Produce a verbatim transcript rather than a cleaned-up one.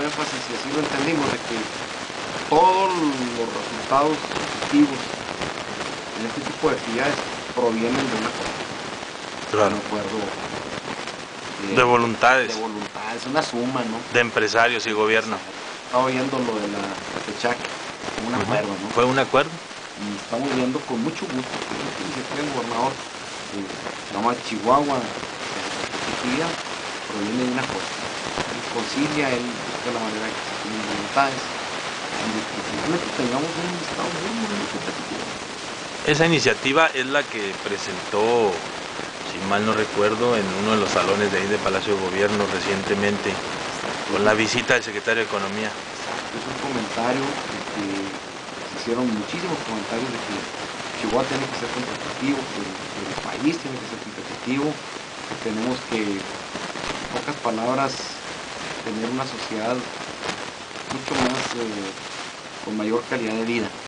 énfasis, y así lo entendimos, de que todos los resultados positivos en este tipo de actividades provienen de una cosa. Claro. Un acuerdo de, de voluntades. De voluntades, una suma, ¿no? De empresarios y gobierno. Estaba viendo lo de la fecha, un acuerdo, ¿no? Fue un acuerdo. Y estamos viendo con mucho gusto que la iniciativa del gobernador de Llama Chihuahua, la actividad proviene de una cosa. Él concilia, él busca la manera de que se tienen voluntades y de que simplemente tengamos un estado muy, muy competitivo. Esa iniciativa es la que presentó, si mal no recuerdo, en uno de los salones de ahí de Palacio de Gobierno recientemente, con la visita del secretario de Economía. Exacto, es un comentario de que se hicieron muchísimos comentarios de que Chihuahua tiene que ser competitivo, que el, que el país tiene que ser competitivo, que tenemos que, en pocas palabras, tener una sociedad mucho más, eh, con mayor calidad de vida.